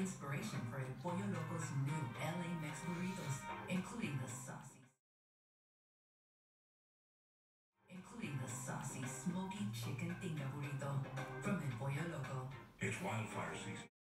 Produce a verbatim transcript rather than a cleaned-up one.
inspiration for El Pollo Loco's new L A mixed burritos, including the saucy, including the saucy, smoky chicken tinga burrito from El Pollo Loco. It's wildfire season.